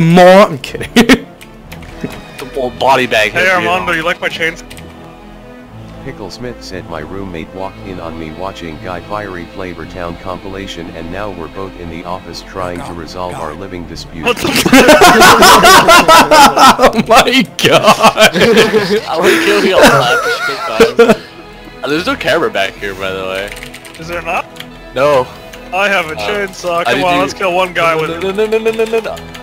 More. I'm kidding. The old body bag. Hey Armando, you like my chains? Pickle Smith said my roommate walked in on me watching Guy Fieri Flavor Town compilation and now we're both in the office trying to resolve our living dispute. What the Oh my god! I want to kill you all laughing. There's no camera back here, by the way. Is there not? No. I have a chainsaw. I Come did on, do- let's kill one guy with it. No.